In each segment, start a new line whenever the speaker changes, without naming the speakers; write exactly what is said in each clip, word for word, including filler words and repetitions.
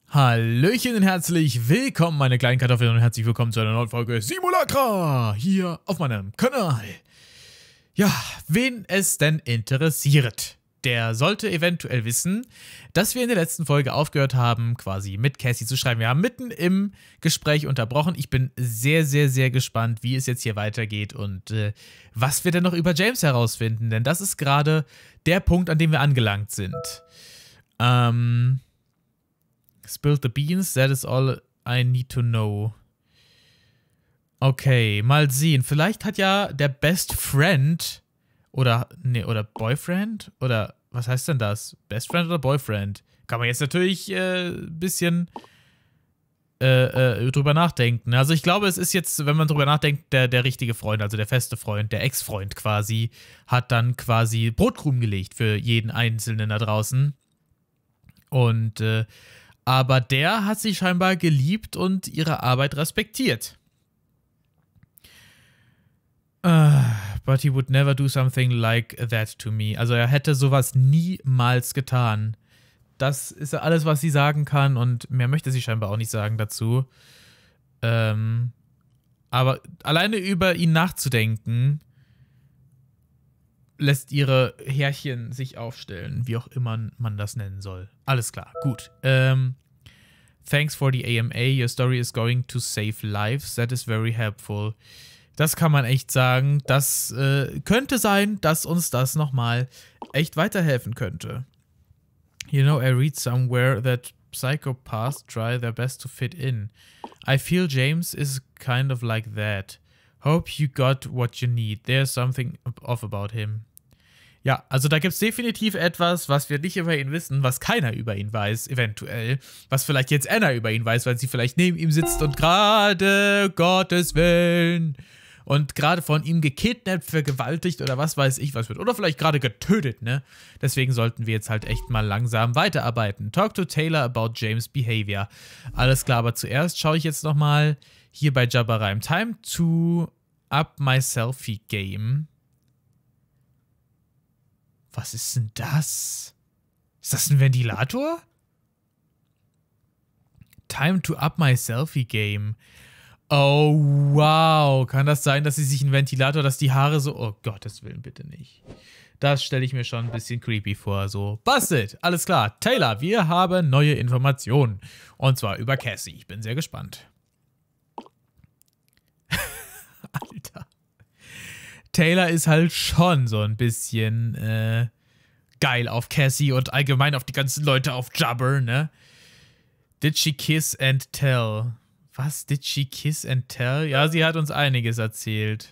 Hallöchen und herzlich willkommen, meine kleinen Kartoffeln, und herzlich willkommen zu einer neuen Folge Simulacra hier auf meinem Kanal. Ja, wen es denn interessiert, der sollte eventuell wissen, dass wir in der letzten Folge aufgehört haben, quasi mit Cassie zu schreiben. Wir haben mitten im Gespräch unterbrochen. Ich bin sehr, sehr, sehr gespannt, wie es jetzt hier weitergeht und äh, was wir denn noch über James herausfinden, denn das ist gerade der Punkt, an dem wir angelangt sind. Ähm... Spilled the beans, that is all I need to know. Okay, mal sehen. Vielleicht hat ja der Best Friend oder, nee, oder Boyfriend? Oder was heißt denn das? Best Friend oder Boyfriend? Kann man jetzt natürlich ein äh, bisschen äh, äh, drüber nachdenken. Also ich glaube, es ist jetzt, wenn man drüber nachdenkt, der, der richtige Freund, also der feste Freund, der Ex-Freund quasi, hat dann quasi Brotkrumen gelegt für jeden Einzelnen da draußen. Und, äh, aber der hat sie scheinbar geliebt und ihre Arbeit respektiert. Uh, but he would never do something like that to me. Also er hätte sowas niemals getan. Das ist ja alles, was sie sagen kann, und mehr möchte sie scheinbar auch nicht sagen dazu. Ähm, aber alleine über ihn nachzudenken, lässt ihre Härchen sich aufstellen, wie auch immer man das nennen soll. Alles klar, gut. Ähm, thanks for the A M A. Your story is going to save lives. That is very helpful. Das kann man echt sagen. Das äh, könnte sein, dass uns das nochmal echt weiterhelfen könnte. You know, I read somewhere that psychopaths try their best to fit in. I feel James is kind of like that. Hope you got what you need. There's something off about him. Ja, also da gibt es definitiv etwas, was wir nicht über ihn wissen, was keiner über ihn weiß, eventuell. Was vielleicht jetzt Anna über ihn weiß, weil sie vielleicht neben ihm sitzt und gerade, Gottes Willen, und gerade von ihm gekidnappt, vergewaltigt oder was weiß ich was wird. Oder vielleicht gerade getötet, ne? Deswegen sollten wir jetzt halt echt mal langsam weiterarbeiten. Talk to Taylor about James' behavior. Alles klar, aber zuerst schaue ich jetzt nochmal hier bei Jabba rein. Time to up my selfie game. Was ist denn das? Ist das ein Ventilator? Time to up my selfie game. Oh, wow. Kann das sein, dass sie sich einen Ventilator, dass die Haare so... Oh, Gottes Willen, bitte nicht. Das stelle ich mir schon ein bisschen creepy vor. So, Busted. Alles klar. Taylor, wir haben neue Informationen. Und zwar über Cassie. Ich bin sehr gespannt. Alter. Taylor ist halt schon so ein bisschen äh, geil auf Cassie und allgemein auf die ganzen Leute auf Jabber, ne? Did she kiss and tell? Was? Did she kiss and tell? Ja, sie hat uns einiges erzählt.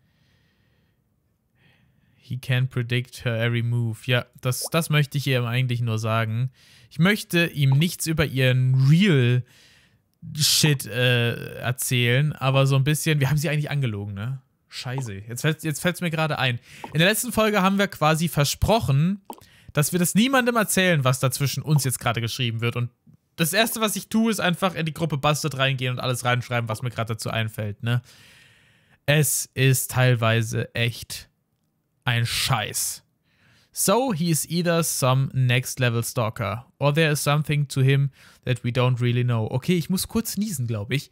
He can predict her every move. Ja, das, das möchte ich ihr eigentlich nur sagen. Ich möchte ihm nichts über ihren Real Shit äh, erzählen, aber so ein bisschen, wir haben sie eigentlich angelogen, ne? Scheiße, jetzt fällt jetzt fällt's mir gerade ein. In der letzten Folge haben wir quasi versprochen, dass wir das niemandem erzählen, was da zwischen uns jetzt gerade geschrieben wird. Und das Erste, was ich tue, ist einfach in die Gruppe Busted reingehen und alles reinschreiben, was mir gerade dazu einfällt, ne? Es ist teilweise echt ein Scheiß. So, he is either some next-level stalker, or there is something to him that we don't really know. Okay, ich muss kurz niesen, glaube ich.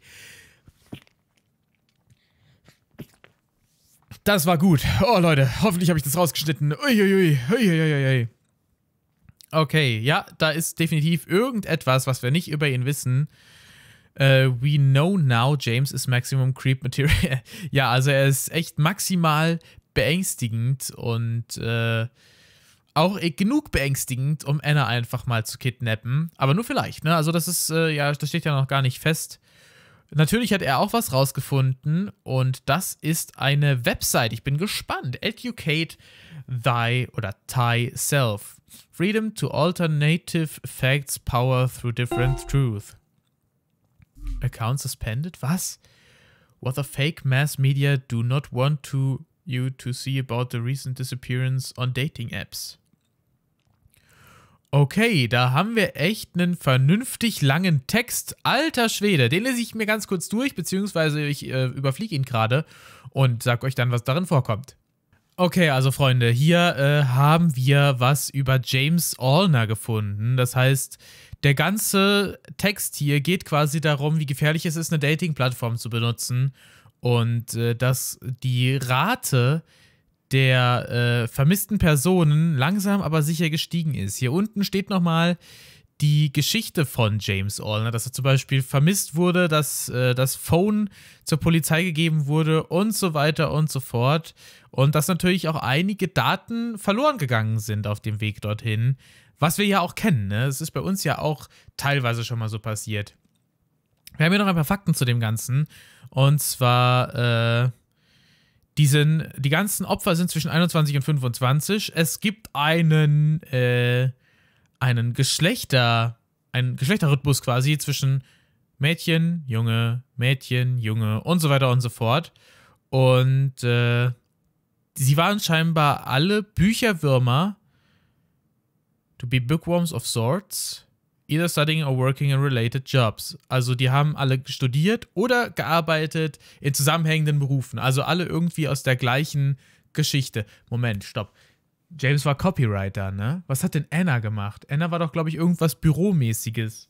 Das war gut. Oh, Leute, hoffentlich habe ich das rausgeschnitten. Uiuiui, uiuiui. Okay, ja, da ist definitiv irgendetwas, was wir nicht über ihn wissen. Uh, we know now James is maximum creep material. Ja, also er ist echt maximal beängstigend und äh, auch eh genug beängstigend, um Anna einfach mal zu kidnappen. Aber nur vielleicht, ne? Also das ist, äh, ja, das steht ja noch gar nicht fest. Natürlich hat er auch was rausgefunden und das ist eine Website. Ich bin gespannt. Educate thy oder thy self. Freedom to alternative facts, power through different truth. Account suspended? Was? What the fake mass media do not want to you to see about the recent disappearance on dating apps. Okay, da haben wir echt einen vernünftig langen Text. Alter Schwede, den lese ich mir ganz kurz durch, beziehungsweise ich äh, überfliege ihn gerade und sag euch dann, was darin vorkommt. Okay, also Freunde, hier äh, haben wir was über James Allner gefunden. Das heißt, der ganze Text hier geht quasi darum, wie gefährlich es ist, eine Dating-Plattform zu benutzen und äh, dass die Rate der äh, vermissten Personen langsam aber sicher gestiegen ist. Hier unten steht nochmal die Geschichte von James Allner, dass er zum Beispiel vermisst wurde, dass äh, das Phone zur Polizei gegeben wurde und so weiter und so fort. Und dass natürlich auch einige Daten verloren gegangen sind auf dem Weg dorthin, was wir ja auch kennen. Ne? Es ist bei uns ja auch teilweise schon mal so passiert. Wir haben hier noch ein paar Fakten zu dem Ganzen. Und zwar, äh, die, sind, die ganzen Opfer sind zwischen einundzwanzig und fünfundzwanzig. Es gibt einen, äh, einen Geschlechter, einen Geschlechterrhythmus quasi zwischen Mädchen, Junge, Mädchen, Junge und so weiter und so fort. Und äh, sie waren scheinbar alle Bücherwürmer, to be bookworms of sorts, either studying or working in related jobs. Also die haben alle studiert oder gearbeitet in zusammenhängenden Berufen. Also alle irgendwie aus der gleichen Geschichte. Moment, stopp. James war Copywriter, ne? Was hat denn Anna gemacht? Anna war doch, glaube ich, irgendwas Büromäßiges.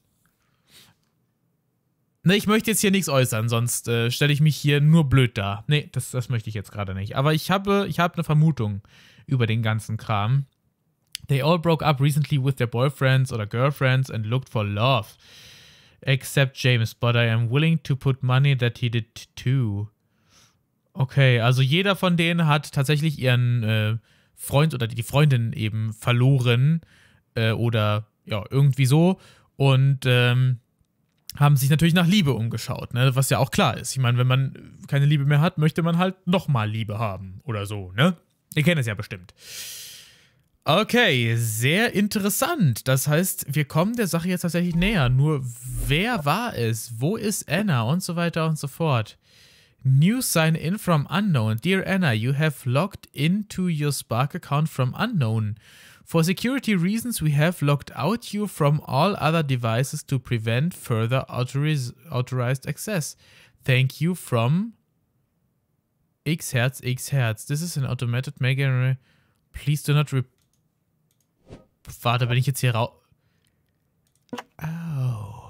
Ne, ich möchte jetzt hier nichts äußern, sonst äh, stelle ich mich hier nur blöd dar. Ne, das, das möchte ich jetzt gerade nicht. Aber ich habe, ich habe eine Vermutung über den ganzen Kram. They all broke up recently with their boyfriends or girlfriends and looked for love. Except James, but I am willing to put money that he did too. Okay, also jeder von denen hat tatsächlich ihren äh, Freund oder die Freundin eben verloren äh, oder ja, irgendwie so und ähm, haben sich natürlich nach Liebe umgeschaut, ne? Was ja auch klar ist. Ich meine, wenn man keine Liebe mehr hat, möchte man halt nochmal Liebe haben oder so, ne? Ihr kennt es ja bestimmt. Okay, sehr interessant. Das heißt, wir kommen der Sache jetzt tatsächlich näher. Nur, wer war es? Wo ist Anna? Und so weiter und so fort. News sign in from unknown. Dear Anna, you have logged into your Spark account from unknown. For security reasons, we have logged out you from all other devices to prevent further authoriz authorized access. Thank you from X Hertz X Hertz. This is an automated mega. Please do not re Warte, bin ich jetzt hier raus? Oh.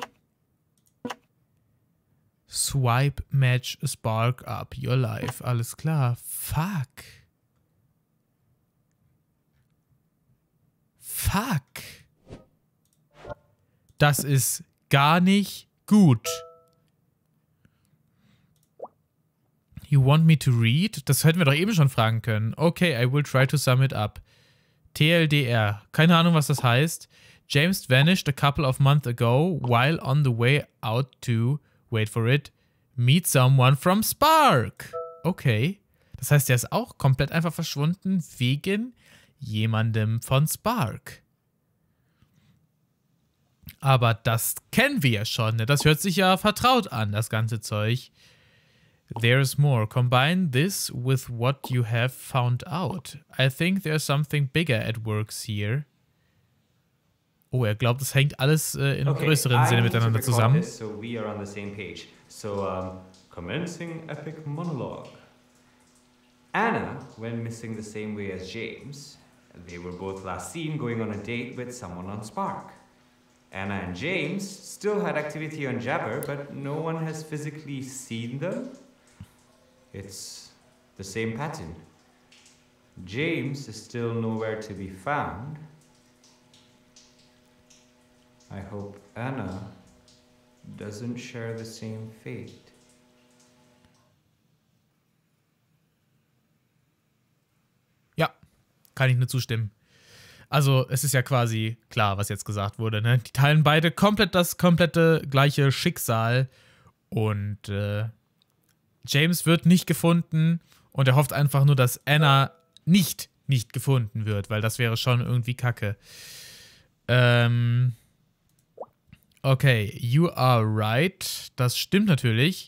Swipe, match, spark up your life. Alles klar. Fuck. Fuck. Das ist gar nicht gut. You want me to read? Das hätten wir doch eben schon fragen können. Okay, I will try to sum it up. T L D R. Keine Ahnung, was das heißt. James vanished a couple of months ago while on the way out to, wait for it, meet someone from Spark. Okay. Das heißt, er ist auch komplett einfach verschwunden wegen jemandem von Spark. Aber das kennen wir ja schon. Ne? Das hört sich ja vertraut an, das ganze Zeug. There's more. Combine this with what you have found out. I think there's something bigger at works here. Oh, er glaubt, es hängt alles äh, in
okay,
größeren Sinne miteinander zusammen.
This, so we are on the same page. So, um, commencing epic monologue. Anna went missing the same way as James. They were both last seen going on a date with someone on Spark. Anna and James still had activity on Jabber, but no one has physically seen them. It's the same pattern. James is still nowhere to be found. I hope Anna doesn't share the same fate.
Ja, kann ich nur zustimmen. Also, es ist ja quasi klar, was jetzt gesagt wurde, ne? Die teilen beide komplett das komplette gleiche Schicksal und äh, James wird nicht gefunden und er hofft einfach nur, dass Anna nicht, nicht gefunden wird, weil das wäre schon irgendwie kacke. Ähm, okay, you are right. Das stimmt natürlich.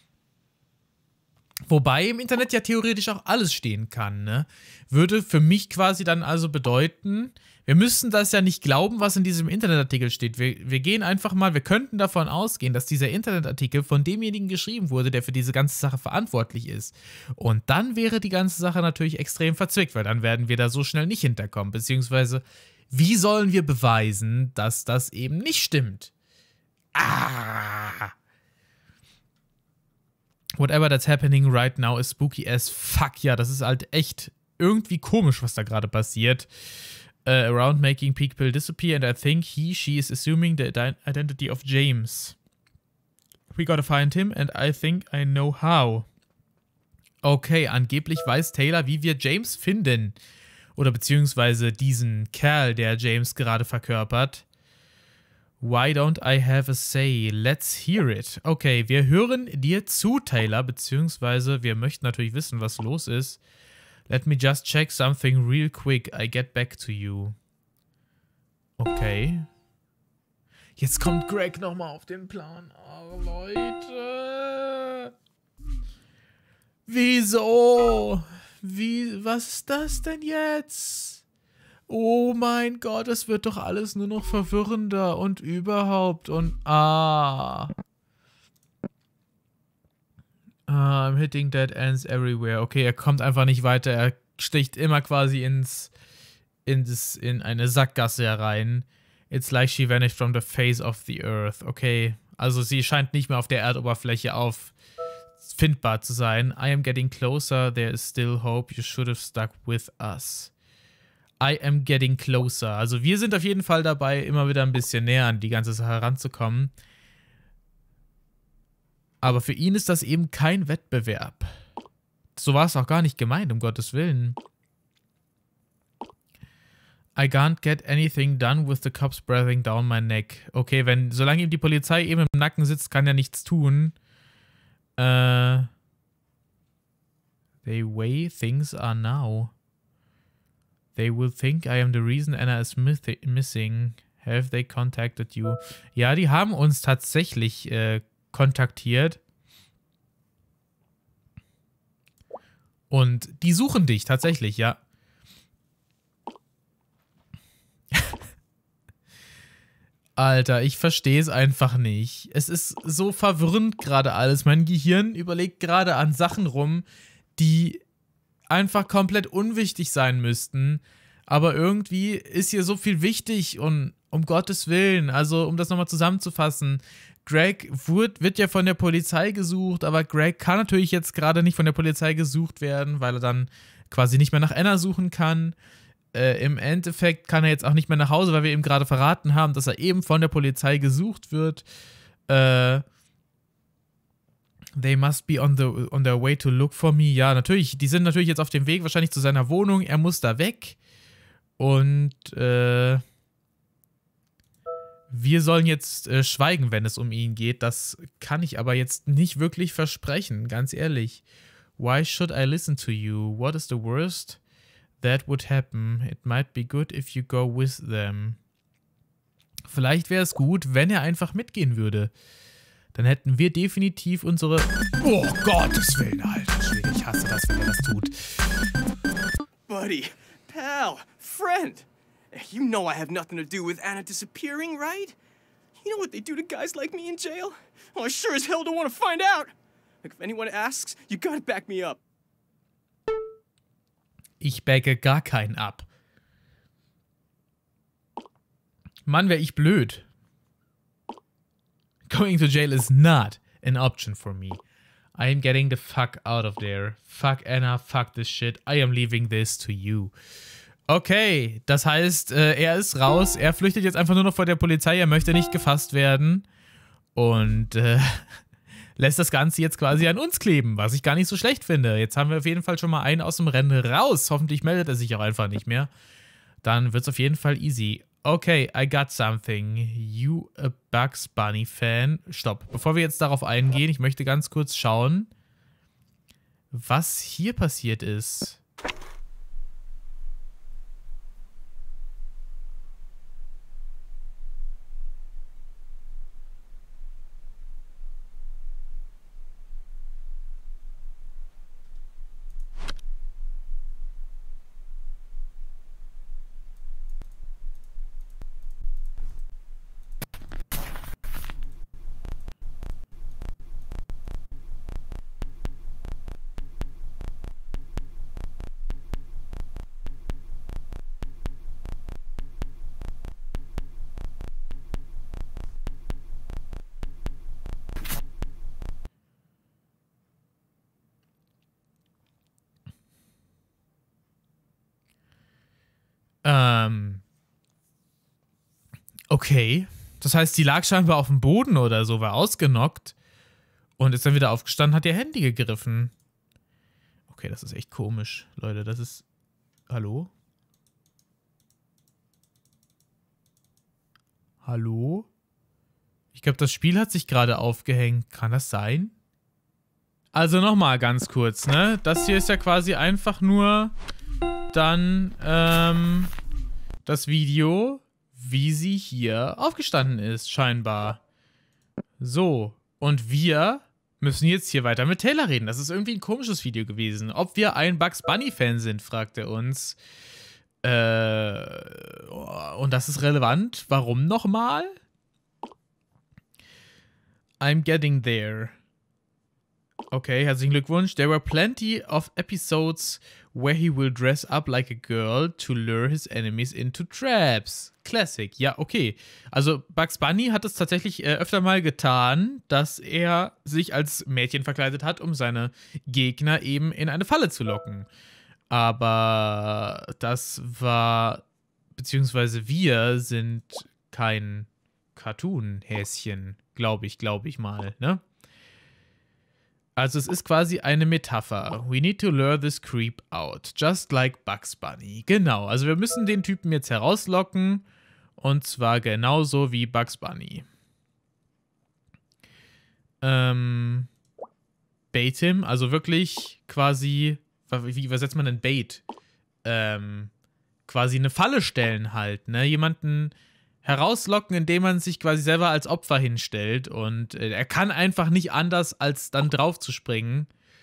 Wobei im Internet ja theoretisch auch alles stehen kann, ne? Würde für mich quasi dann also bedeuten, wir müssen das ja nicht glauben, was in diesem Internetartikel steht. Wir, wir gehen einfach mal, wir könnten davon ausgehen, dass dieser Internetartikel von demjenigen geschrieben wurde, der für diese ganze Sache verantwortlich ist. Und dann wäre die ganze Sache natürlich extrem verzwickt, weil dann werden wir da so schnell nicht hinterkommen. Beziehungsweise Wie sollen wir beweisen, dass das eben nicht stimmt? Ah! Whatever that's happening right now is spooky as fuck. Ja, das ist halt echt irgendwie komisch, was da gerade passiert. Uh, around making people disappear, and I think he, she is assuming the identity of James. We gotta find him, and I think I know how. Okay, angeblich weiß Taylor, wie wir James finden. Oder beziehungsweise diesen Kerl, der James gerade verkörpert. Why don't I have a say? Let's hear it. Okay, wir hören dir zu, Taylor, beziehungsweise wir möchten natürlich wissen, was los ist. Let me just check something real quick. I get back to you. Okay. Jetzt kommt Greg nochmal auf den Plan. Oh, Leute. Wieso? Wie, was ist das denn jetzt? Oh mein Gott, es wird doch alles nur noch verwirrender und überhaupt und ah. I'm hitting dead ends everywhere. Okay, er kommt einfach nicht weiter. Er sticht immer quasi ins, ins in eine Sackgasse herein. It's like she vanished from the face of the earth. Okay, also sie scheint nicht mehr auf der Erdoberfläche auffindbar zu sein. I am getting closer. There is still hope. You should have stuck with us. I am getting closer. Also wir sind auf jeden Fall dabei, immer wieder ein bisschen näher an die ganze Sache heranzukommen. Aber für ihn ist das eben kein Wettbewerb. So war es auch gar nicht gemeint, um Gottes Willen. I can't get anything done with the cops breathing down my neck. Okay, wenn, solange ihm die Polizei eben im Nacken sitzt, kann er nichts tun. Äh. The way things are now. They will think I am the reason Anna is missing. Have they contacted you? Ja, die haben uns tatsächlich äh, kontaktiert. Und die suchen dich tatsächlich, ja. Alter, ich verstehe es einfach nicht. Es ist so verwirrend gerade alles. Mein Gehirn überlegt gerade an Sachen rum, die einfach komplett unwichtig sein müssten. Aber irgendwie ist hier so viel wichtig und um Gottes Willen, also um das nochmal zusammenzufassen, Greg wird, wird ja von der Polizei gesucht, aber Greg kann natürlich jetzt gerade nicht von der Polizei gesucht werden, weil er dann quasi nicht mehr nach Anna suchen kann. Äh, im Endeffekt kann er jetzt auch nicht mehr nach Hause, weil wir ihm gerade verraten haben, dass er eben von der Polizei gesucht wird. Äh, They must be on, the, on their way to look for me. Ja, natürlich, die sind natürlich jetzt auf dem Weg wahrscheinlich zu seiner Wohnung. Er muss da weg. Und äh, wir sollen jetzt äh, schweigen, wenn es um ihn geht. Das kann ich aber jetzt nicht wirklich versprechen, ganz ehrlich. Why should I listen to you? What is the worst that would happen? It might be good if you go with them. Vielleicht wäre es gut, wenn er einfach mitgehen würde. Dann hätten wir definitiv unsere... Oh, Gottes Willen, alter Schwede, ich hasse das, wenn er das tut.
Buddy, pal, friend. You know I have nothing to do with Anna disappearing, right? You know what they do to guys like me in jail? Well, I sure as hell don't want to find out. Like, if anyone asks, you gotta back me up.
Ich backe gar keinen ab. Mann, wär ich blöd. Going to jail is not an option for me. I am getting the fuck out of there. Fuck Anna, fuck this shit. I am leaving this to you. Okay, das heißt, äh, er ist raus. Er flüchtet jetzt einfach nur noch vor der Polizei. Er möchte nicht gefasst werden. Und äh, lässt das Ganze jetzt quasi an uns kleben, was ich gar nicht so schlecht finde. Jetzt haben wir auf jeden Fall schon mal einen aus dem Rennen raus. Hoffentlich meldet er sich auch einfach nicht mehr. Dann wird es auf jeden Fall easy. Okay, I got something. You a Bugs Bunny Fan. Stopp. Bevor wir jetzt darauf eingehen, ich möchte ganz kurz schauen, was hier passiert ist. Okay. Das heißt, die lag scheinbar auf dem Boden oder so, war ausgenockt und ist dann wieder aufgestanden, hat ihr Handy gegriffen. Okay, das ist echt komisch, Leute. Das ist... Hallo? Hallo? Ich glaube, das Spiel hat sich gerade aufgehängt. Kann das sein? Also nochmal ganz kurz, ne? Das hier ist ja quasi einfach nur dann ähm, das Video, wie sie hier aufgestanden ist, scheinbar. So, und wir müssen jetzt hier weiter mit Taylor reden. Das ist irgendwie ein komisches Video gewesen. Ob wir ein Bugs Bunny-Fan sind, fragt er uns. Äh, und das ist relevant. Warum nochmal? I'm getting there. Okay, herzlichen Glückwunsch. There were plenty of episodes where he will dress up like a girl to lure his enemies into traps. Classic. Ja, okay. Also Bugs Bunny hat es tatsächlich äh, öfter mal getan, dass er sich als Mädchen verkleidet hat, um seine Gegner eben in eine Falle zu locken. Aber das war, beziehungsweise wir sind kein Cartoon-Häschen, glaube ich, glaube ich mal, ne? Also es ist quasi eine Metapher. We need to lure this creep out, just like Bugs Bunny. Genau, also wir müssen den Typen jetzt herauslocken und zwar genauso wie Bugs Bunny. Ähm, bait him, also wirklich quasi, wie übersetzt man denn Bait? Ähm, quasi eine Falle stellen halt, ne? Jemanden herauslocken, indem man sich quasi selber als Opfer hinstellt und äh, er kann einfach nicht anders, als dann drauf zu springen.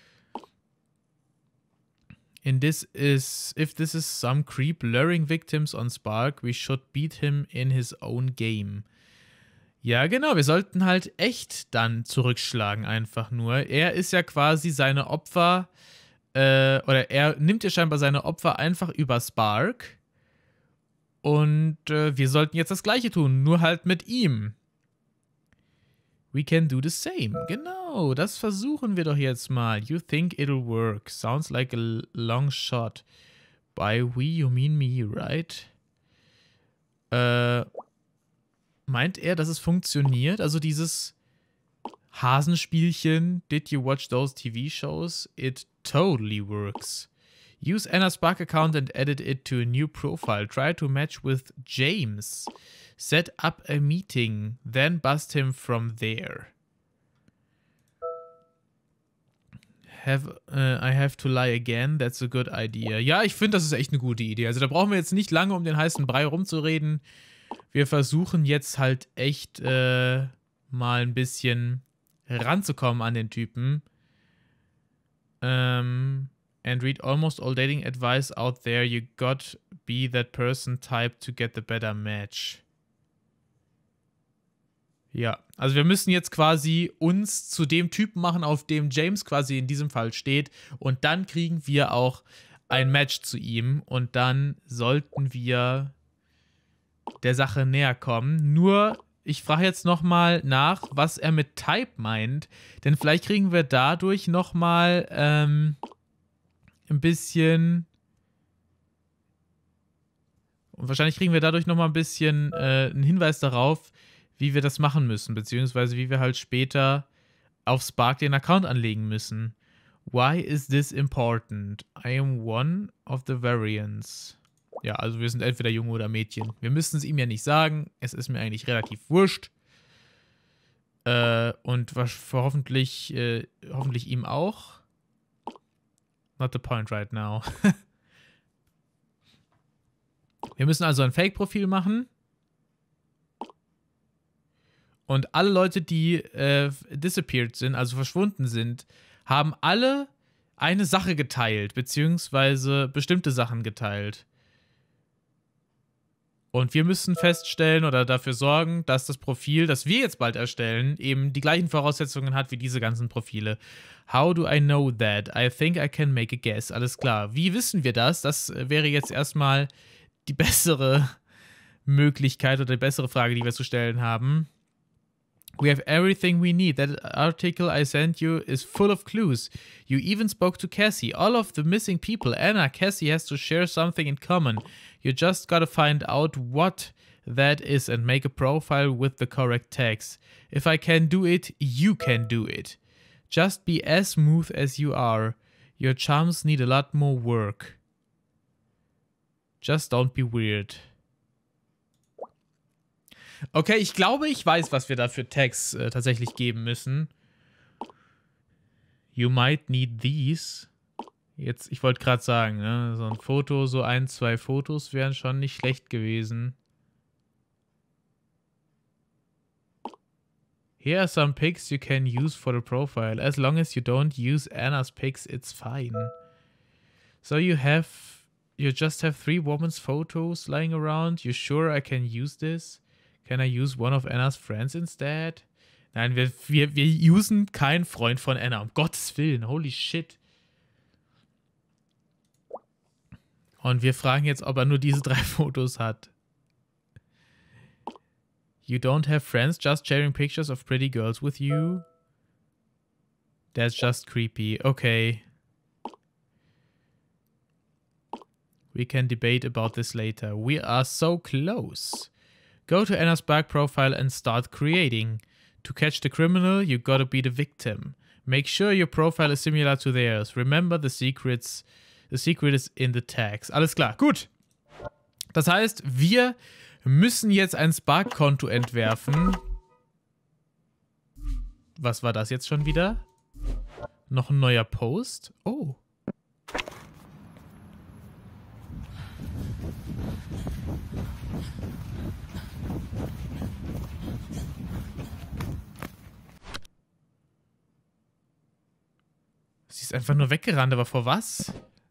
In this is, if this is some creep luring victims on Spark, we should beat him in his own game. Ja, genau, wir sollten halt echt dann zurückschlagen, einfach nur. Er ist ja quasi seine Opfer, äh, oder er nimmt ja scheinbar seine Opfer einfach über Spark. Und äh, wir sollten jetzt das Gleiche tun, nur halt mit ihm. We can do the same. Genau, das versuchen wir doch jetzt mal. You think it'll work. Sounds like a long shot. By we, you mean me, right? Äh, meint er, dass es funktioniert? Also dieses Hasenspielchen, did you watch those T V shows? It totally works. Use Anna's Spark account and edit it to a new profile. Try to match with James. Set up a meeting, then bust him from there. Have, uh, I have to lie again. That's a good idea. Ja, ich finde, das ist echt eine gute Idee. Also da brauchen wir jetzt nicht lange um den heißen Brei rumzureden. Wir versuchen jetzt halt echt äh, mal ein bisschen ranzukommen an den Typen. Ähm... And read almost all dating advice out there. You got be that person type to get the better match. Ja, also wir müssen jetzt quasi uns zu dem Typen machen, auf dem James quasi in diesem Fall steht. Und dann kriegen wir auch ein Match zu ihm. Und dann sollten wir der Sache näher kommen. Nur, ich frage jetzt nochmal nach, was er mit Type meint. Denn vielleicht kriegen wir dadurch nochmal ähm, ein bisschen... Und wahrscheinlich kriegen wir dadurch nochmal ein bisschen äh, einen Hinweis darauf, wie wir das machen müssen, beziehungsweise wie wir halt später auf Spark den Account anlegen müssen. Why is this important? I am one of the variants. Ja, also wir sind entweder Junge oder Mädchen. Wir müssen es ihm ja nicht sagen. Es ist mir eigentlich relativ wurscht. Äh, und was hoffentlich, äh, hoffentlich ihm auch. Not the point right now. Wir müssen also ein Fake-Profil machen. Und alle Leute, die äh, disappeared sind, also verschwunden sind, haben alle eine Sache geteilt, beziehungsweise bestimmte Sachen geteilt. Und wir müssen feststellen oder dafür sorgen, dass das Profil, das wir jetzt bald erstellen, eben die gleichen Voraussetzungen hat wie diese ganzen Profile. How do I know that? I think I can make a guess. Alles klar. Wie wissen wir das? Das wäre jetzt erstmal die bessere Möglichkeit oder die bessere Frage, die wir zu stellen haben. We have everything we need. That article I sent you is full of clues. You even spoke to Cassie. All of the missing people. Anna, Cassie has to share something in common. You just gotta find out what. that is and make a profile with the correct tags. If I can do it, you can do it. Just be as smooth as you are. Your charms need a lot more work. Just don't be weird. Okay, ich glaube, ich weiß, was wir da für Tags äh, tatsächlich geben müssen. You might need these. Jetzt, ich wollte gerade sagen, ne, so ein Foto, so ein, zwei Fotos wären schon nicht schlecht gewesen. Here are some pics you can use for the profile. As long as you don't use Anna's pics, it's fine. So you have, you just have three women's photos lying around. You sure I can use this? Can I use one of Anna's friends instead? Nein, wir, wir, wir usen keinen Freund von Anna. Um Gottes Willen. Holy shit. Und wir fragen jetzt, ob er nur diese drei Fotos hat. You don't have friends just sharing pictures of pretty girls with you? That's just creepy. Okay. We can debate about this later. We are so close. Go to Anna's back profile and start creating. To catch the criminal, you gotta be the victim. Make sure your profile is similar to theirs. Remember the secrets. The secret is in the tags. Alles klar, gut. Das heißt, wir müssen jetzt ein Spark-Konto entwerfen. Was war das jetzt schon wieder? Noch ein neuer Post? Oh. Sie ist einfach nur weggerannt, aber vor was?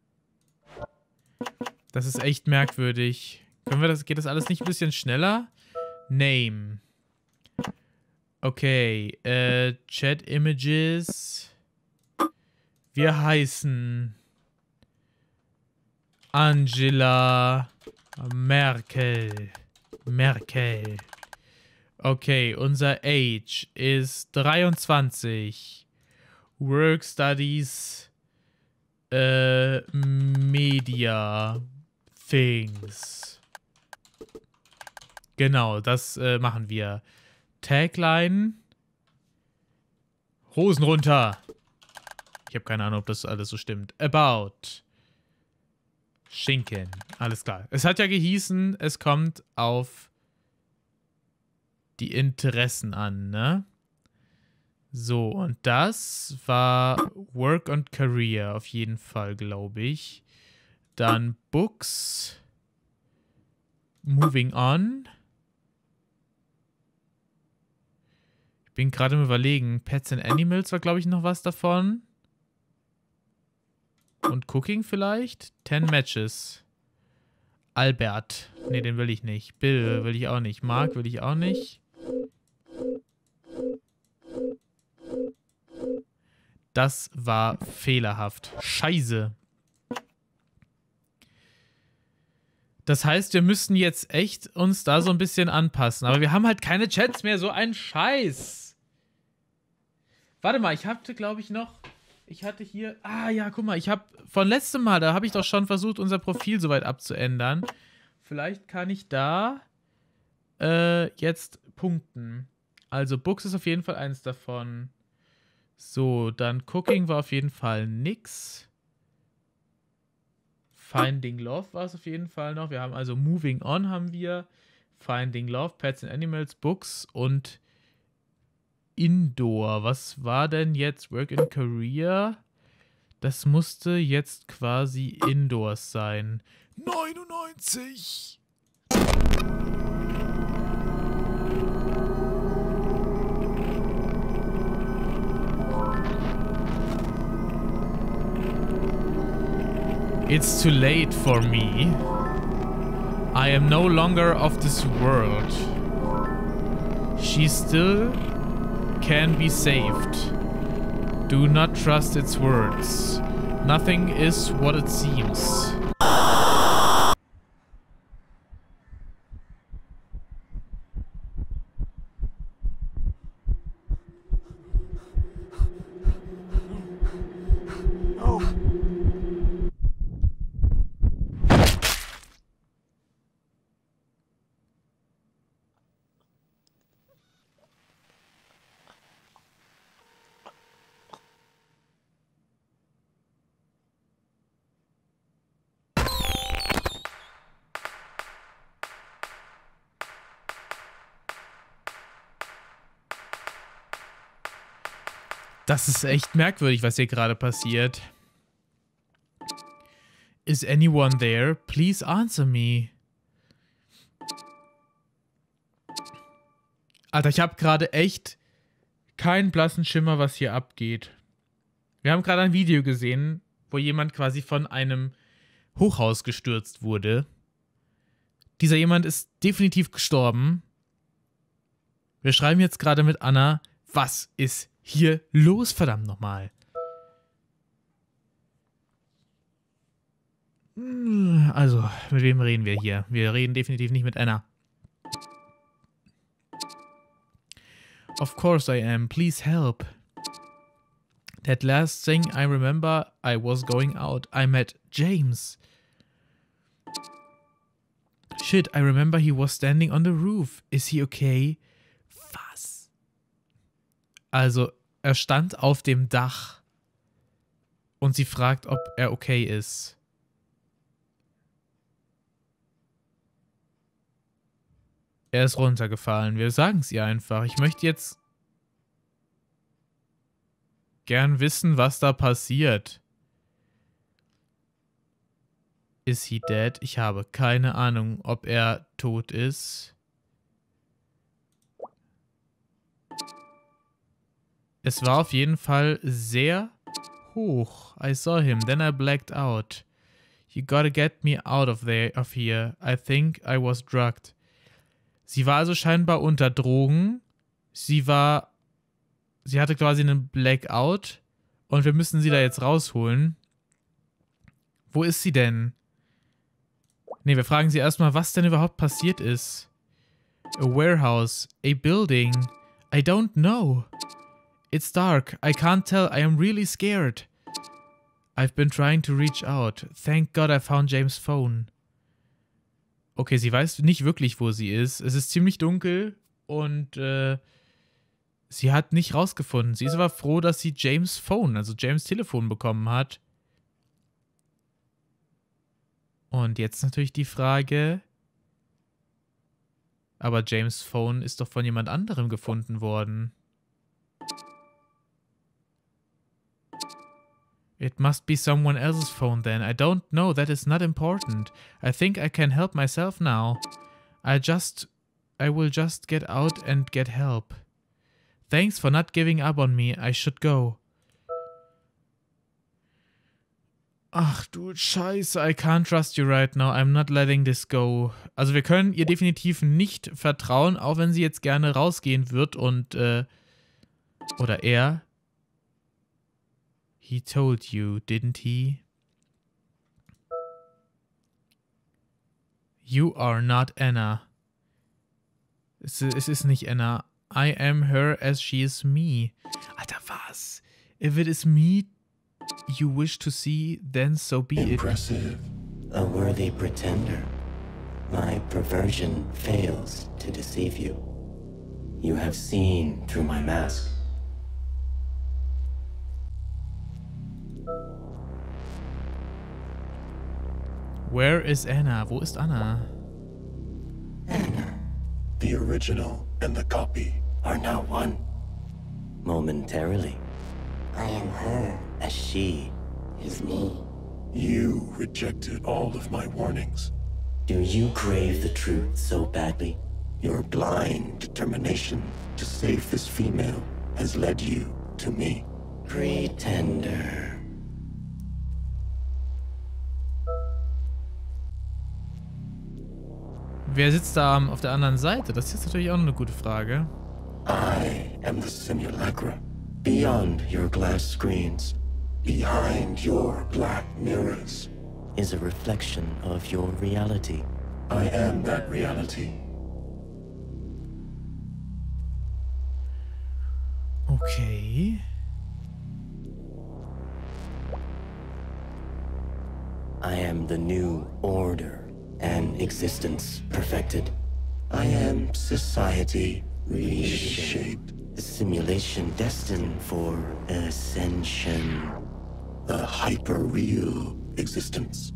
Das ist echt merkwürdig. Können wir das, geht das alles nicht ein bisschen schneller? Name. Okay, äh, Chat Images. Wir heißen Angela Merkel. Merkel. Okay, unser Age ist dreiundzwanzig. Work Studies äh, Media Things. Genau, das äh, machen wir. Tagline. Hosen runter. Ich habe keine Ahnung, ob das alles so stimmt. About. Schinken. Alles klar. Es hat ja gehießen, es kommt auf die Interessen an, ne? So, und das war Work and Career auf jeden Fall, glaube ich. Dann Books. Moving on. Ich bin gerade im Überlegen. Pets and Animals war, glaube ich, noch was davon. Und Cooking vielleicht? Ten Matches. Albert. Ne, den will ich nicht. Bill will ich auch nicht. Mark will ich auch nicht. Das war fehlerhaft. Scheiße. Das heißt, wir müssen jetzt echt uns da so ein bisschen anpassen. Aber wir haben halt keine Chats mehr. So ein Scheiß. Warte mal, ich hatte, glaube ich, noch... Ich hatte hier... Ah, ja, guck mal. Ich habe... Von letztem Mal, da habe ich doch schon versucht, unser Profil soweit abzuändern. Vielleicht kann ich da äh, jetzt punkten. Also, Books ist auf jeden Fall eins davon. So, dann Cooking war auf jeden Fall nix. Finding Love war es auf jeden Fall noch. Wir haben also Moving On haben wir. Finding Love, Pets and Animals, Books und Indoor. Was war denn jetzt Work and Career? Das musste jetzt quasi Indoors sein. neunundneunzig! It's too late for me. I am no longer of this world. She still can be saved. Do not trust its words. Nothing is what it seems. Das ist echt merkwürdig, was hier gerade passiert. Is anyone there? Please answer me. Alter, ich habe gerade echt keinen blassen Schimmer, was hier abgeht. Wir haben gerade ein Video gesehen, wo jemand quasi von einem Hochhaus gestürzt wurde. Dieser jemand ist definitiv gestorben. Wir schreiben jetzt gerade mit Anna, was ist hier los, verdammt nochmal? Also, mit wem reden wir hier? Wir reden definitiv nicht mit Anna. Of course I am. Please help. That last thing I remember, I was going out. I met James. Shit, I remember he was standing on the roof. Is he okay? Was? Also, er stand auf dem Dach und sie fragt, ob er okay ist. Er ist runtergefallen. Wir sagen es ihr einfach. Ich möchte jetzt gern wissen, was da passiert. Is he dead? Ich habe keine Ahnung, ob er tot ist. Es war auf jeden Fall sehr hoch. I saw him, then I blacked out. You gotta get me out of there, of here. I think I was drugged. Sie war also scheinbar unter Drogen. Sie war... Sie hatte quasi einen Blackout. Und wir müssen sie da jetzt rausholen. Wo ist sie denn? Ne, wir fragen sie erstmal, was denn überhaupt passiert ist. A warehouse. A building. I don't know. It's dark. I can't tell. I am really scared. I've been trying to reach out. Thank God I found James' phone. Okay, sie weiß nicht wirklich, wo sie ist. Es ist ziemlich dunkel und äh, sie hat nicht rausgefunden. Sie ist aber froh, dass sie James' Phone, also James' Telefon bekommen hat. Und jetzt natürlich die Frage, aber James' Phone ist doch von jemand anderem gefunden worden. It must be someone else's phone then. I don't know. That is not important. I think I can help myself now. I just... I will just get out and get help. Thanks for not giving up on me. I should go. Ach du Scheiße. I can't trust you right now. I'm not letting this go. Also wir können ihr definitiv nicht vertrauen, auch wenn sie jetzt gerne rausgehen wird und... Äh, oder er... He told you, didn't he? You are not Anna. Es, es ist nicht Anna. I am her as she is me. Alter, was? If it is me you wish to see, then so be it.
Impressive. A worthy pretender. My perversion fails to deceive you. You have seen through my mask.
Where is Anna? Wo ist Anna?
Anna.
The original and the copy
are now one. Momentarily. I am her as she is me.
You rejected all of my warnings.
Do you crave the truth so badly?
Your blind determination to save this female has led you to me.
Pretender.
Wer sitzt da auf der anderen Seite? Das ist natürlich auch eine gute Frage.
I am the simulacra.
Beyond your glass screens
Behind your black mirrors
is a reflection of your reality.
I am that reality.
Okay.
I am the new order. An existence perfected.
I am society reshaped.
A simulation destined for ascension.
A hyper-real existence.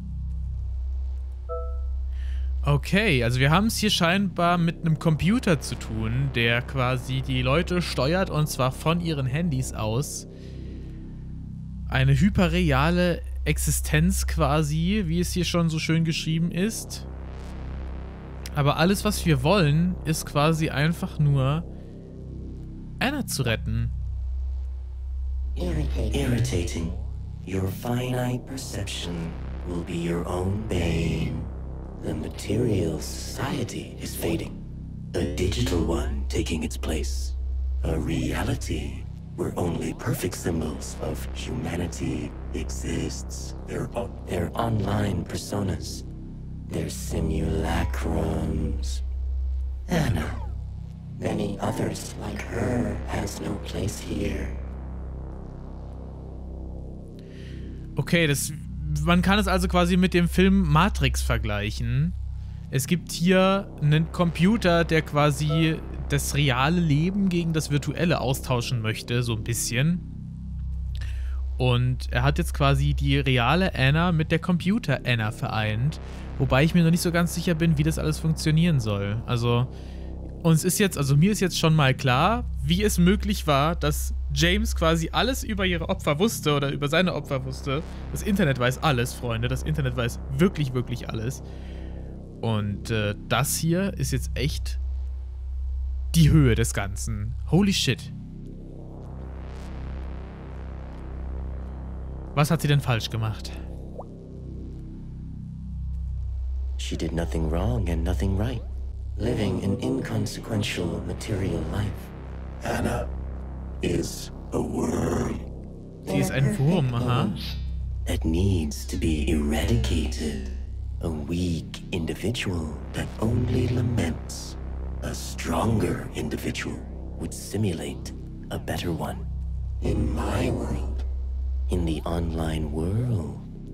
Okay, also wir haben es hier scheinbar mit einem Computer zu tun, der quasi die Leute steuert und zwar von ihren Handys aus. eine hyperreale Existenz quasi, wie es hier schon so schön geschrieben ist. Aber alles, was wir wollen, ist quasi einfach nur Anna zu retten.
Irritating. Your finite perception will be your own bane. The material society is fading. A digital one taking its place. A reality where only perfect symbols of humanity exists. Their, on their online personas. Their simulacrums. Anna. Many others like her has no place here.
Okay, das, man kann es also quasi mit dem Film Matrix vergleichen. Es gibt hier einen Computer, der quasi das reale Leben gegen das virtuelle austauschen möchte, so ein bisschen. Und er hat jetzt quasi die reale Anna mit der Computer-Anna vereint. Wobei ich mir noch nicht so ganz sicher bin, wie das alles funktionieren soll. Also, uns ist jetzt, also mir ist jetzt schon mal klar, wie es möglich war, dass James quasi alles über ihre Opfer wusste oder über seine Opfer wusste. Das Internet weiß alles, Freunde. Das Internet weiß wirklich, wirklich alles. Und äh, das hier ist jetzt echt die Höhe des Ganzen. Holy shit. Was hat sie denn falsch gemacht?
She did nothing wrong and nothing right. Living an inconsequential material life.
Anna is a worm.
Sie ist ein Wurm, aha.
That needs to be eradicated. A weak individual that only laments. A stronger individual would simulate a better one. In my world. In the online world.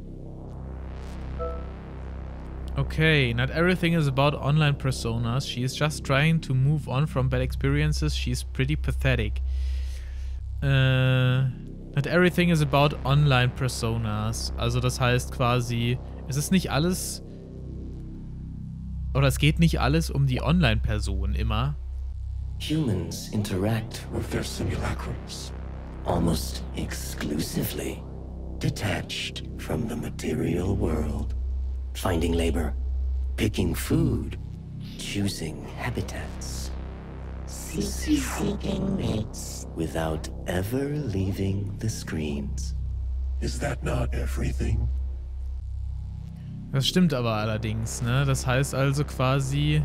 Okay, not everything is about online personas. She is just trying to move on from bad experiences. She's pretty pathetic. Uh, not everything is about online personas. Also das heißt quasi, es ist nicht alles, oder es geht nicht alles um die Online-Person immer.
Humans interact with their simulacrums. Almost exclusively. Detached from the material world. Finding labor, picking food, choosing habitats, seeking mates without ever leaving the screens.
Is that not everything?
Das stimmt aber allerdings, ne? Das heißt also quasi,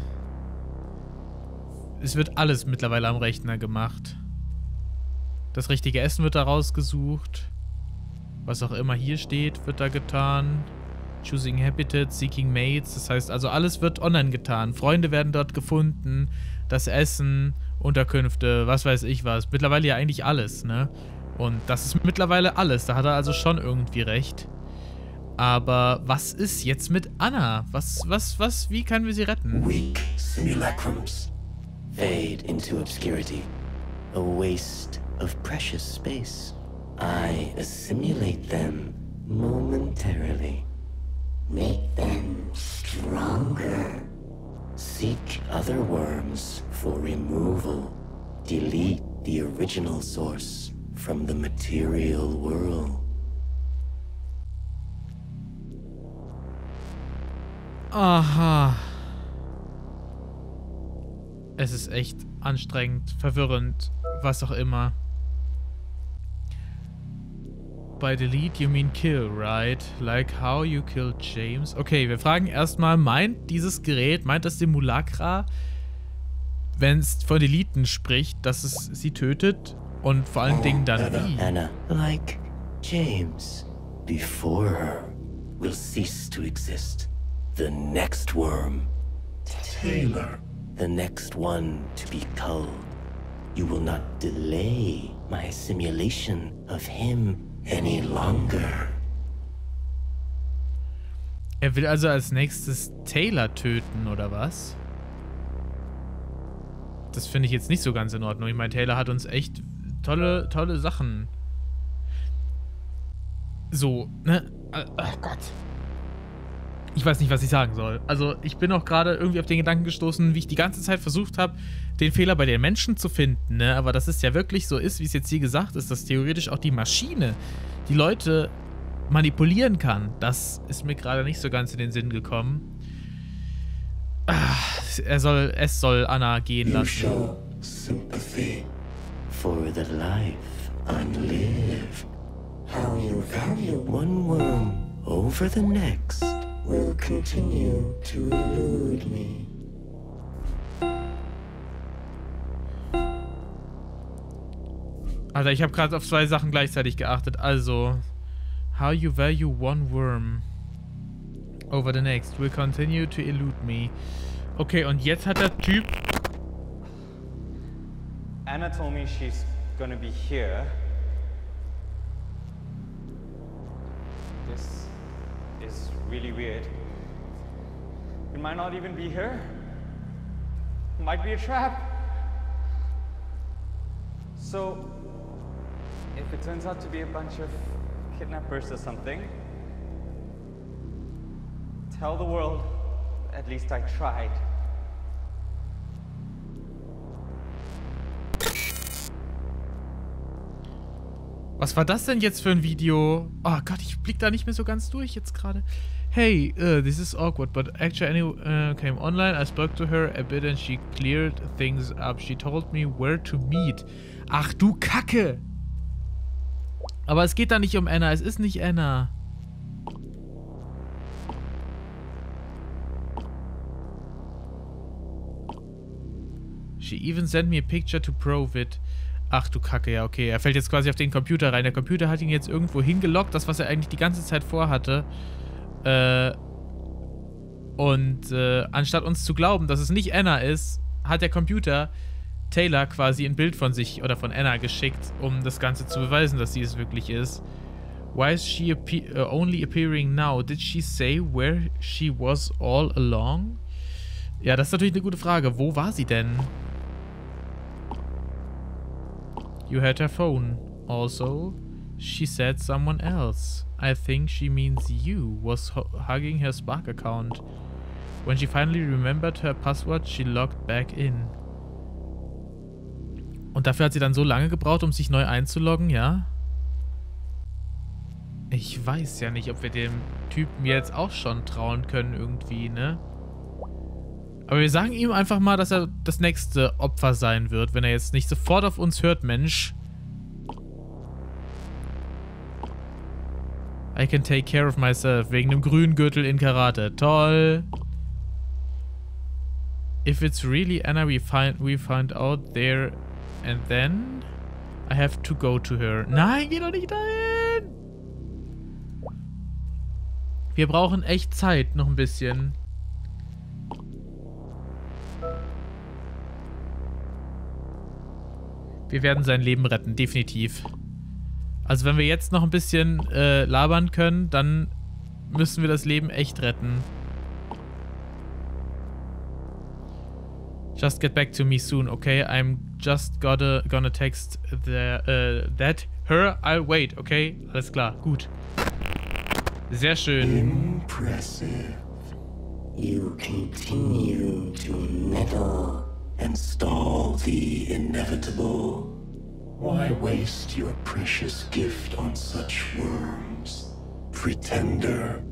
es wird alles mittlerweile am Rechner gemacht. Das richtige Essen wird da rausgesucht. Was auch immer hier steht, wird da getan. Choosing Habitat, Seeking Mates, das heißt also alles wird online getan. Freunde werden dort gefunden, das Essen, Unterkünfte, was weiß ich was. Mittlerweile ja eigentlich alles, ne? Und das ist mittlerweile alles, da hat er also schon irgendwie recht. Aber was ist jetzt mit Anna? Was, was, was, wie können wir sie retten?
Weak simulacrums fade into obscurity, a waste of precious space. I assimilate them momentarily. Make them stronger. Seek other worms for removal. Delete the original source from the material world.
Aha. Es ist echt anstrengend, verwirrend, was auch immer. By delete, you mean kill, right? Like how you killed James. Okay, wir fragen erstmal, meint dieses Gerät, meint das Simulacra, wenn es von deleten spricht, dass es sie tötet? Und vor allen Dingen dann wie?
Anna, like James, before her, will cease to exist. The next worm.
Taylor.
The next one to be culled. You will not delay my simulation of him any longer.
Er will also als nächstes Taylor töten, oder was? Das finde ich jetzt nicht so ganz in Ordnung. Ich meine, Taylor hat uns echt tolle, tolle Sachen. So, ne? Oh Gott. Ich weiß nicht, was ich sagen soll. Also ich bin auch gerade irgendwie auf den Gedanken gestoßen, wie ich die ganze Zeit versucht habe, den Fehler bei den Menschen zu finden, ne? Aber dass es ja wirklich so ist, wie es jetzt hier gesagt ist, dass theoretisch auch die Maschine die Leute manipulieren kann. Das ist mir gerade nicht so ganz in den Sinn gekommen. Ach, er soll, es soll Anna gehen
You
lassen.
show sympathy for the life unlived. How you value one worm over the next will continue to elude me.
Alter, ich habe gerade auf zwei Sachen gleichzeitig geachtet. Also, how you value one worm over the next will continue to elude me. Okay, und jetzt hat der Typ...
Anna told me she's gonna be here. This is really weird. It might not even be her. It might be a trap. So, if it turns out to be a bunch of kidnappers or something, tell the world at least I tried.
Was war das denn jetzt für ein Video? Oh Gott, ich blick da nicht mehr so ganz durch jetzt gerade. Hey, uh, this is awkward, but actually Annie uh, came online. I spoke to her a bit and she cleared things up. She told me where to meet. Ach du Kacke! Aber es geht da nicht um Anna. Es ist nicht Anna. She even sent me a picture to prove it. Ach du Kacke, ja okay. Er fällt jetzt quasi auf den Computer rein. Der Computer hat ihn jetzt irgendwo hingelockt. Das, was er eigentlich die ganze Zeit vorhatte. Äh... Und äh, anstatt uns zu glauben, dass es nicht Anna ist, hat der Computer Taylor quasi ein Bild von sich oder von Anna geschickt, um das Ganze zu beweisen, dass sie es wirklich ist. Why is she appe uh, only appearing now? Did she say where she was all along? Ja, das ist natürlich eine gute Frage. Wo war sie denn? You had her phone. Also, she said someone else. I think she means you was hugging her Spark account. When she finally remembered her password, she logged back in. Und dafür hat sie dann so lange gebraucht, um sich neu einzuloggen, ja? Ich weiß ja nicht, ob wir dem Typen jetzt auch schon trauen können irgendwie, ne? Aber wir sagen ihm einfach mal, dass er das nächste Opfer sein wird, wenn er jetzt nicht sofort auf uns hört, Mensch. I can take care of myself, wegen dem grünen Gürtel in Karate. Toll. If it's really Anna, we find, we find out there and then I have to go to her. Nein, geh doch nicht dahin! Wir brauchen echt Zeit, noch ein bisschen. Wir werden sein Leben retten, definitiv. Also wenn wir jetzt noch ein bisschen äh, labern können, dann müssen wir das Leben echt retten. Just get back to me soon, okay? I'm just gotta, gonna text the, uh, that her. I'll wait, okay? Alles klar, gut. Sehr schön.
Impressive. You continue to meddle and stall the inevitable. Why waste your precious gift on such worms, pretender?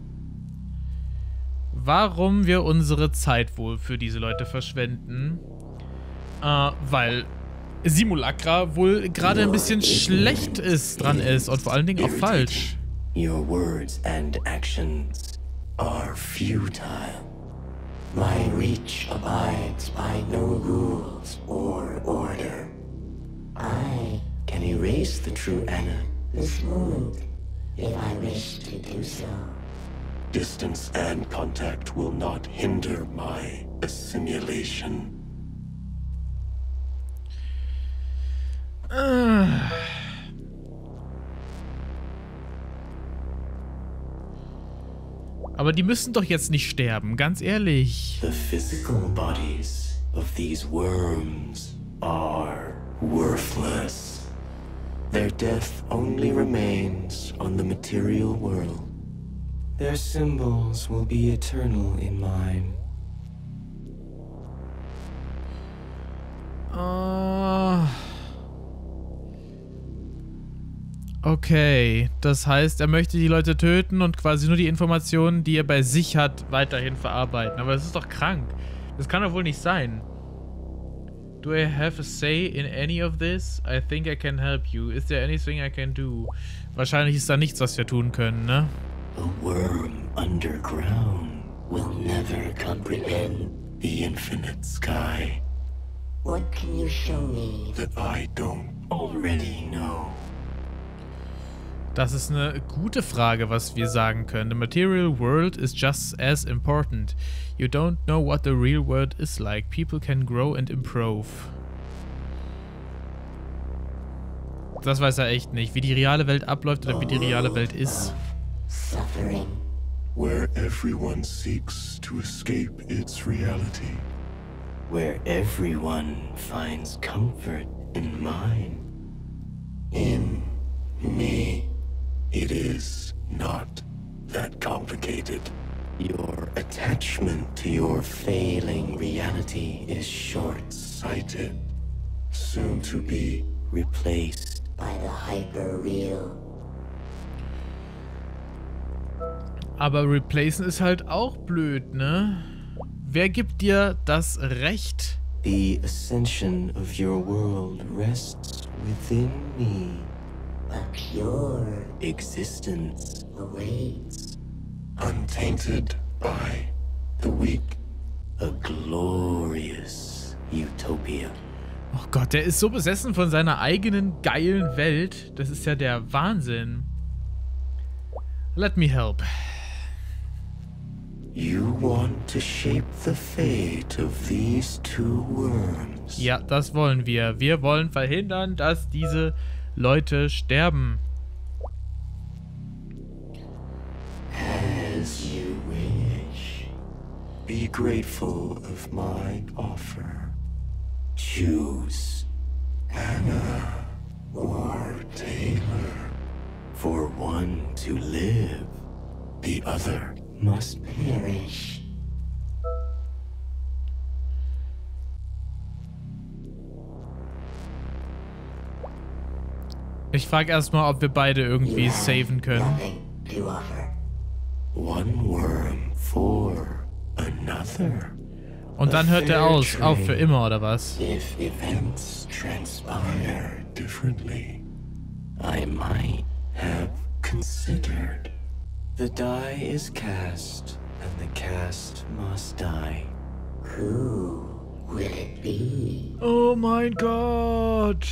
Warum wir unsere Zeit wohl für diese Leute verschwenden? Äh, weil Simulacra wohl gerade ein bisschen schlecht ist, dran ist und vor allen Dingen auch falsch.
Your words and actions are futile. My reach abides by no rules or order. I can erase the true Anna this moment, if I wish to do so.
Distance and contact will not hinder my assimilation.
Ah. Aber die müssen doch jetzt nicht sterben, ganz ehrlich.
The physical bodies of these worms are worthless. Their death only remains on the material world. Their symbols will be eternal in mine.
Uh, okay, das heißt, er möchte die Leute töten und quasi nur die Informationen, die er bei sich hat, weiterhin verarbeiten. Aber das ist doch krank. Das kann doch wohl nicht sein. Do I have a say in any of this? I think I can help you. Is there anything I can do? Wahrscheinlich ist da nichts, was wir tun können, ne?
A worm underground will never comprehend the infinite sky.
What can you show me
that I don't already know?
Das ist eine gute Frage, was wir sagen können. The material world is just as important. You don't know what the real world is like. People can grow and improve. Das weiß er echt nicht. Wie die reale Welt abläuft oder wie die reale Welt ist.
suffering?
Where everyone seeks to escape its reality. Where everyone finds comfort in mine. In me. It is not that complicated. Your attachment to your failing reality is short-sighted. Soon to be replaced
By the hyper-real.
Aber replacen ist halt auch blöd, ne? Wer gibt dir das Recht?
The ascension of your world rests within me.
A pure
Existence
awaits.
untainted by the weak.
a glorious utopia.
Oh Gott, der ist so besessen von seiner eigenen geilen Welt. Das ist ja der Wahnsinn. Let me help.
You want to shape the fate of these two worms.
Ja, das wollen wir. Wir wollen verhindern, dass diese Leute sterben.
As you wish. Be grateful of my offer. Choose Anna or Taylor.
For one to live,
The other
must
Perish.
Ich frage erstmal, ob wir beide irgendwie
You have
saven können.
nothing to offer.
one worm for another.
Und dann hört er aus. Auch für immer, oder was?
If events transpire differently, I might have considered.
the die is cast, and the cast must die.
Who will it be?
Oh mein Gott.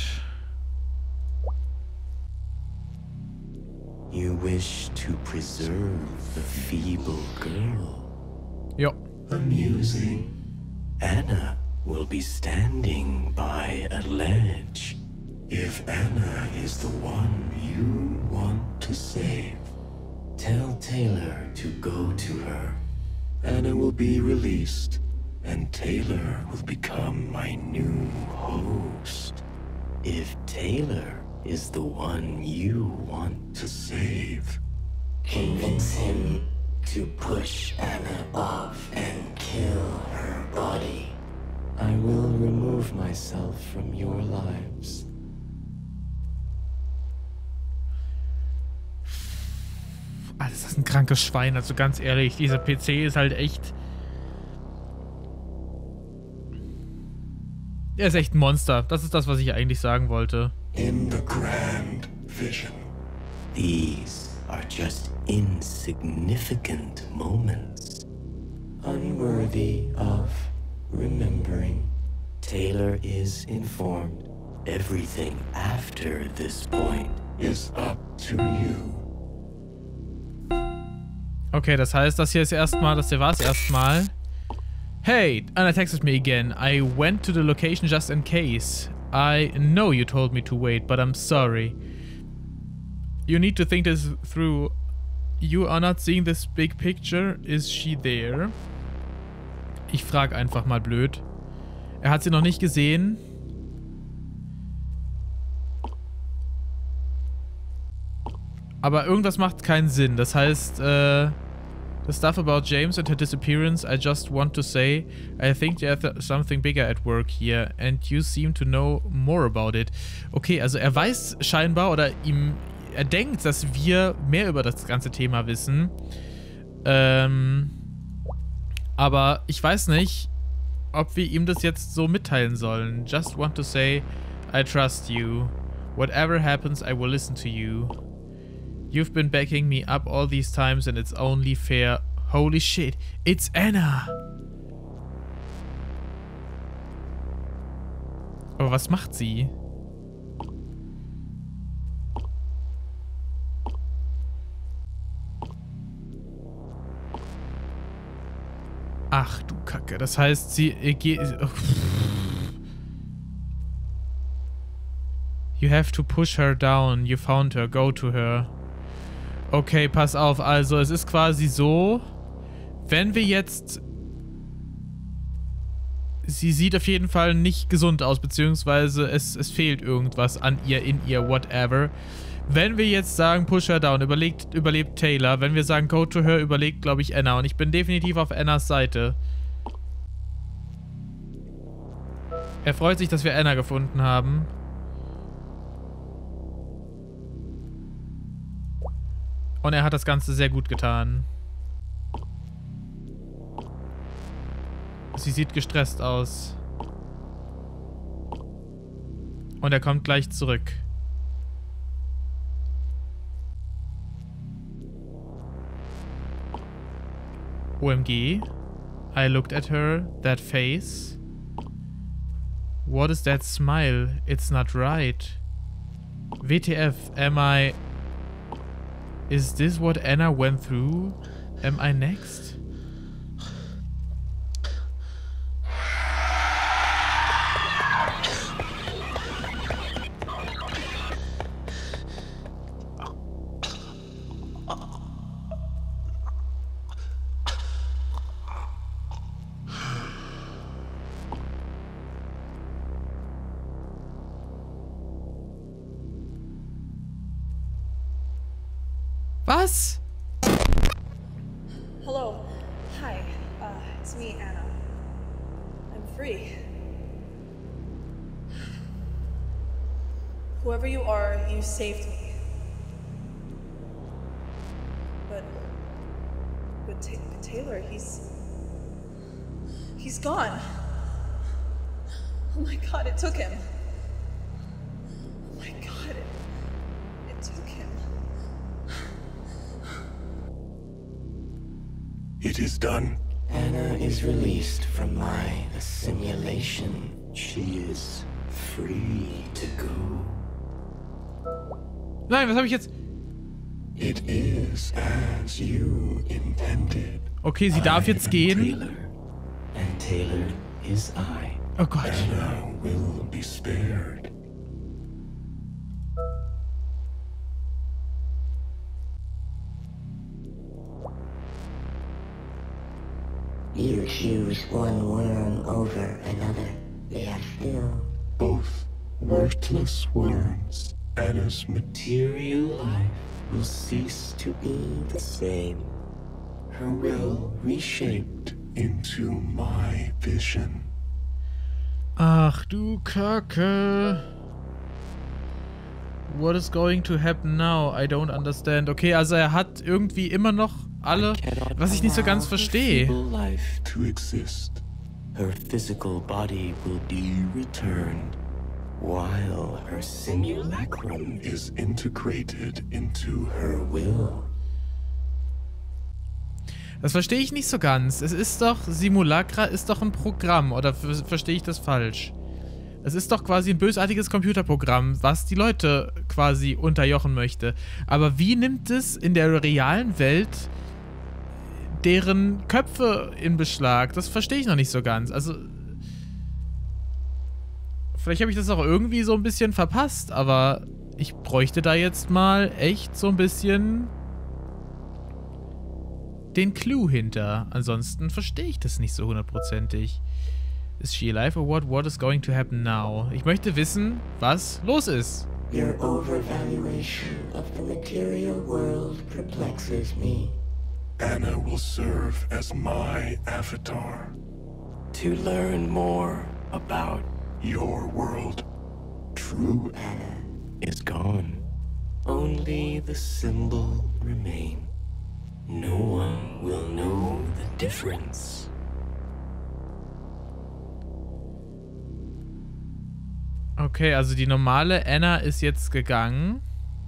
You wish to preserve the feeble girl.
Jo.
Amusing.
Anna will be standing by a ledge.
If Anna is the one you want to save,
Tell Taylor to go to her.
Anna will be released, and Taylor will become my new host.
If Taylor is the one you want
To save.
Convince him to push Anna off and kill her body.
I will remove myself from your lives.
Alter, das ist ein krankes Schwein, also ganz ehrlich. Dieser P C ist halt echt... Er ist echt ein Monster. Das ist das, was ich eigentlich sagen wollte.
In the grand vision.
These are just insignificant moments, unworthy of remembering. Taylor is informed. Everything after this point
Is up to you.
Okay, das heißt, das hier ist erstmal, das hier war es erstmal. Hey, Anna texted me again. I went to the location just in case. I know you told me to wait, but I'm sorry. You need to think this through. You are not seeing this big picture. Is she there? Ich frage einfach mal blöd. Er hat sie noch nicht gesehen. Aber irgendwas macht keinen Sinn. Das heißt, äh... The stuff about James and her disappearance, I just want to say, I think there's something bigger at work here and you seem to know more about it. Okay, also er weiß scheinbar oder ihm, er denkt, dass wir mehr über das ganze Thema wissen. Ähm, aber ich weiß nicht, ob wir ihm das jetzt so mitteilen sollen. Just want to say, I trust you. Whatever happens, I will listen to you. You've been backing me up all these times and it's only fair. Holy shit, it's Anna! Aber was macht sie? Ach du Kacke, das heißt, sie äh, geht... Oh. You have to push her down. You found her. Go to her. Okay, pass auf. Also, es ist quasi so, wenn wir jetzt... Sie sieht auf jeden Fall nicht gesund aus, beziehungsweise es, es fehlt irgendwas an ihr, in ihr, whatever. Wenn wir jetzt sagen, push her down, überlegt, überlebt Taylor. Wenn wir sagen, go to her, überlegt, glaube ich, Anna. Und ich bin definitiv auf Annas Seite. Er freut sich, dass wir Anna gefunden haben. Und er hat das Ganze sehr gut getan. Sie sieht gestresst aus. Und er kommt gleich zurück. O M G. I looked at her. That face. What is that smile? It's not right. W T F. Am I... Is this what Anna went through? Am I next? Was?
Hello. Hi. Uh, it's me, Anna. I'm free. Whoever you are, you saved me. But... But, Ta but Taylor, he's... He's gone. Oh my god, it took him. Oh my god, it, it took him.
It is done.
Anna is released from my assimilation. She is free to go.
Nein, was habe ich jetzt?
It is as you intended.
Okay, sie darf jetzt gehen.
Taylor, and Taylor is I.
Oh Gott.
Anna will be spared.
You choose one worm over another. They are still
Both worthless worms. Anna's material life will cease to be the same. Her will reshaped into my vision.
Ach du Kacke. What is going to happen now? I don't understand. Okay, also er hat irgendwie immer noch alle, was ich nicht so ganz verstehe.
Life to exist. Her physical body will be returned, while her simulacrum
Is integrated into her
will.
Das verstehe ich nicht so ganz. Es ist doch, Simulacra ist doch ein Programm, oder ver- verstehe ich das falsch? Es ist doch quasi ein bösartiges Computerprogramm, was die Leute quasi unterjochen möchte. Aber wie nimmt es in der realen Welt deren Köpfe in Beschlag? Das verstehe ich noch nicht so ganz. Also, vielleicht habe ich das auch irgendwie so ein bisschen verpasst, aber ich bräuchte da jetzt mal echt so ein bisschen den Clou hinter. Ansonsten verstehe ich das nicht so hundertprozentig. Is she alive or what? What is going to happen now? Ich möchte wissen, was los ist.
your overvaluation of the material world perplexes me.
Anna will serve as my avatar.
To learn more about
your world.
True Anna is gone. Only the symbol remains. No one will know the difference.
Okay, also die normale Anna ist jetzt gegangen.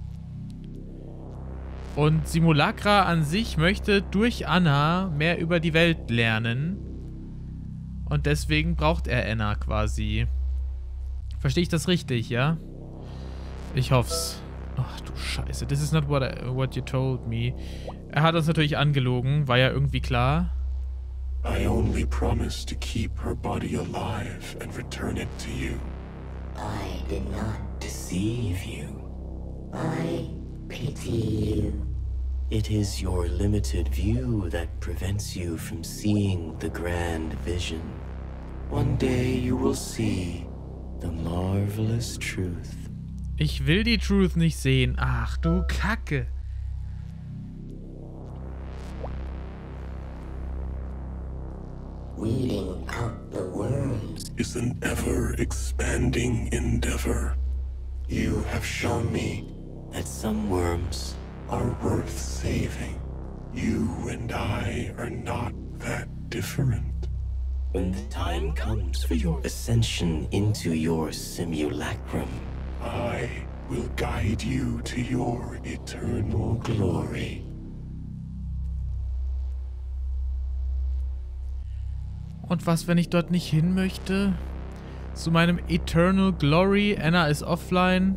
Und Simulacra an sich möchte durch Anna mehr über die Welt lernen. Und deswegen braucht er Anna quasi. Verstehe ich das richtig, ja? Ich hoff's. Ach du Scheiße, this is not what, I, what you told me. Er hat uns natürlich angelogen, war ja irgendwie klar.
I only promised to keep her body alive and return it to you.
I did not deceive you. I pity you.
It is your limited view that prevents you from seeing the grand vision. One day you will see the marvelous truth.
Ich will die Truth nicht sehen. Ach du Kacke.
Weeding out the worms
is an ever-expanding endeavor. You have shown me
that some worms
are worth saving. You and I are not that different.
When the time comes for your ascension into your simulacrum,
I will guide you to your eternal glory.
Und was, wenn ich dort nicht hin möchte? Zu meinem Eternal Glory. Anna ist offline.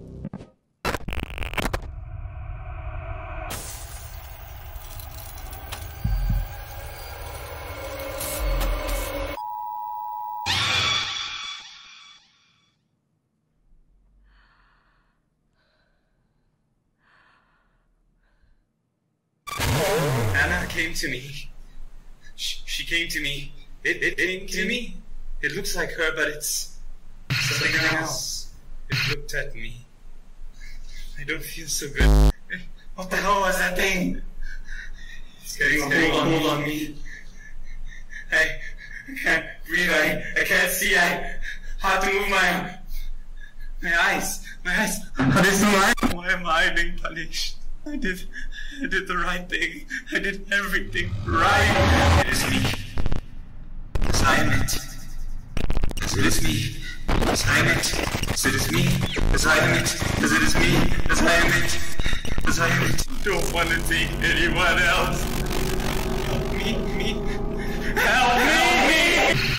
Anna came to me. She, she came to me. It, it, it came to me. It looks like her, but it's something else. It looked at me. I don't feel so good. What the hell was that thing? It's getting a hold on me. I, I can't breathe. I, I can't see. I hard to move my my eyes. My eyes. Why am I being punished? I did, I did the right thing. I did everything right. It is me. As I am it. As it is me. As I am it. As it is me. As I am it. As it is me. As I am it. As I am it. Don't want to see anyone else. Help me, me. Help me, me.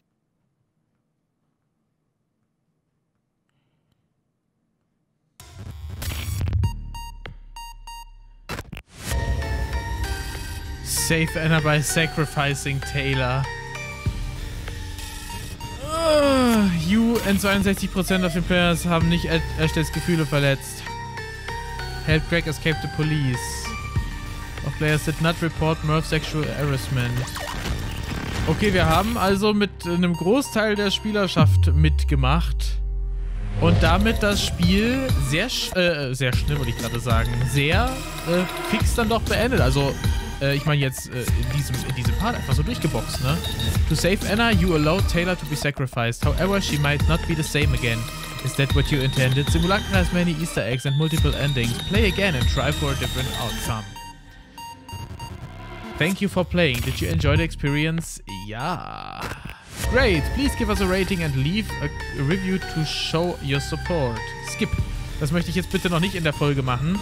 Save Anna by sacrificing Taylor. Uh, you and zweiundsechzig Prozent of the players haben nicht Ashley's Gefühle verletzt. Help Greg escape the police. Of players did not report Murph sexual harassment. Okay, wir haben also mit einem Großteil der Spielerschaft mitgemacht. Und damit das Spiel sehr, sch äh, sehr schnell, wollte ich gerade sagen, sehr äh, fix dann doch beendet. Also, äh, ich meine jetzt äh, in, diesem, in diesem Part einfach so durchgeboxt, ne? To save Anna, you allow Taylor to be sacrificed. However, she might not be the same again. Is that what you intended? Simulacra has many Easter eggs and multiple endings. Play again and try for a different outcome. Thank you for playing. Did you enjoy the experience? Ja. Great. Please give us a rating and leave a review to show your support. Skip. Das möchte ich jetzt bitte noch nicht in der Folge machen.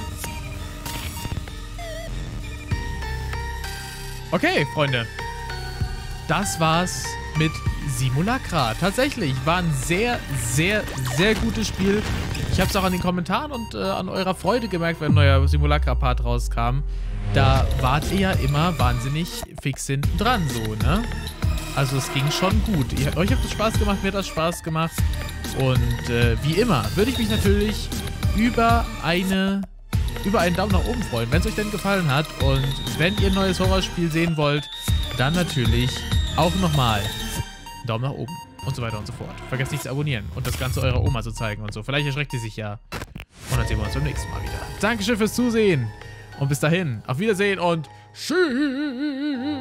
Okay, Freunde. Das war's mit Simulacra. Tatsächlich, war ein sehr, sehr, sehr gutes Spiel. Ich habe es auch an den Kommentaren und äh, an eurer Freude gemerkt, wenn ein neuer Simulacra-Part rauskam. Da wart ihr ja immer wahnsinnig fix hinten dran, so, ne? Also es ging schon gut. Ihr, euch hat es Spaß gemacht, mir hat das Spaß gemacht. Und äh, wie immer würde ich mich natürlich über eine über einen Daumen nach oben freuen, wenn es euch denn gefallen hat. Und wenn ihr ein neues Horrorspiel sehen wollt, dann natürlich auch nochmal einen Daumen nach oben und so weiter und so fort. Vergesst nicht zu abonnieren und das Ganze eurer Oma zu zeigen und so. Vielleicht erschreckt sie sich ja. Und dann sehen wir uns beim nächsten Mal wieder. Dankeschön fürs Zusehen und bis dahin, auf Wiedersehen und Tschüss.